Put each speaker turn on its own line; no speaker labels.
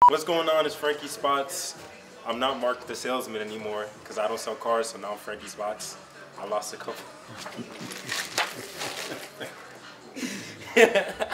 What's going on? It's FrankySpots. I'm not Mark the salesman anymore because I don't sell cars, so now I'm FrankySpots. I lost a couple.